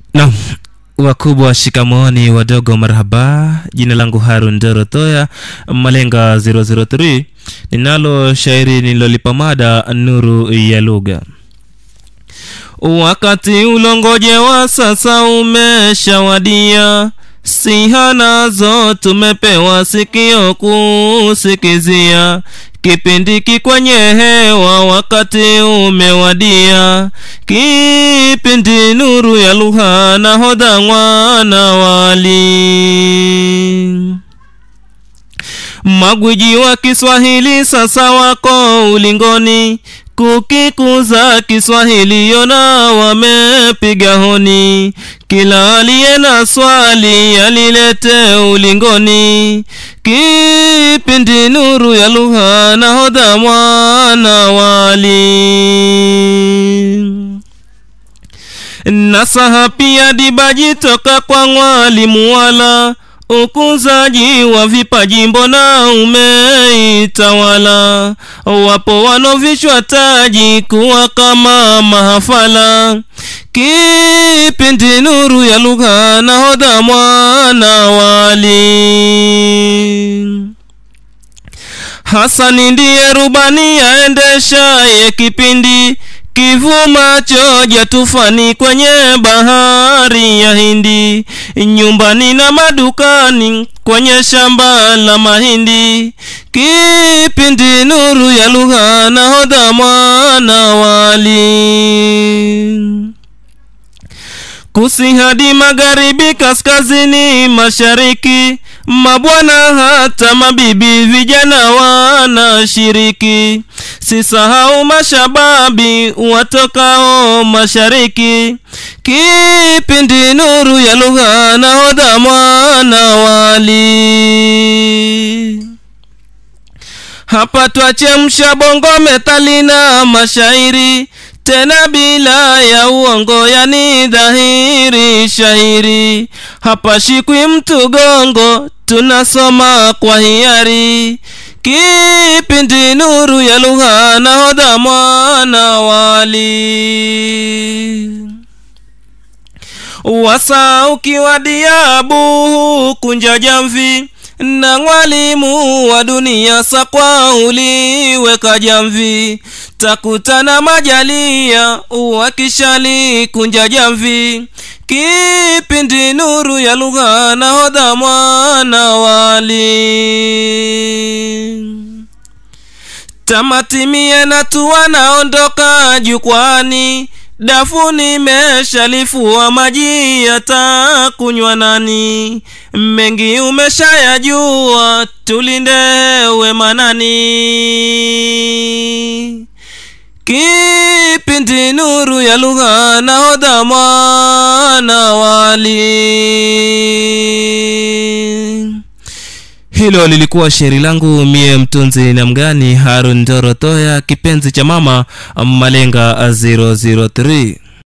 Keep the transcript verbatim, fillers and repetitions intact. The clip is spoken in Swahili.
Naam, wakubwa shikamoni, wadogo marhaba. Jina langu Harun Dorotoya, Malenga zero zero three. Ninalo shairi nilolipa mada nuru ya lugha. Wakati ulongojewa sasa umeshawadia, siha nazo tumepewa sikio kusikizia. Kipindi kikwenye hewa wakati umewadia, kipindi nuru ya lugha nahodha mwana wali. Magwiji wa Kiswahili sasa wako ulingoni, kukikuza Kiswahili yona wamepiga honi. Kila aliye na swali alilete ulingoni, kipindi nuru ya lugha nahodha mwana wali. Nasaha pia dibaji toka kwa mwalimu wala, ukuzaji wa vipaji mbona umeitawala. Wapo wanovishwa taji kuwa kama mahafala, kipindi nuru ya lugha nahodha mwana wali. Hasani ndiye rubani aendesha ye kipindi, kivuma choja tufani kwenye bahari ya Hindi. Nyumbani na madukani kwenye shamba la mahindi, kipindi nuru ya lugha nahodha mwana wali. Kusihadi magharibi kaskazini mashariki, mabwana hata mabibi vijana wanashiriki. Sisahau mashababi watokao mashariki, kipindi nuru ya lugha nahodha mwana wali. Hapa twachemsha bongo methali na mashairi, tena bila ya uongo yani dhahiri shairi. Hapa shikwi mtu gongo, tunasoma kwa hiari, kipindi nuru ya lugha nahodha mwana wali. Wasa ukiwadia buhu kunja jamvi, na mwalimu wa dunia sakwa uliweka jamvi. Takutana majalia uwakishali kunja jamvi, kipindi nuru ya lugha nahodha mwana wali. Tamatimie na tuwa naondoka jukwani, dafuni meshalifua maji yatakunywa nani. Mengi umeshayajua tulinde wema nani, kipindi nuru ya lugha nahodha mwana wali. Hilo lilikuwa shairi langu mie mtunzi na mgani Harun Dorotoya, kipenzi cha mama Malenga zero zero three.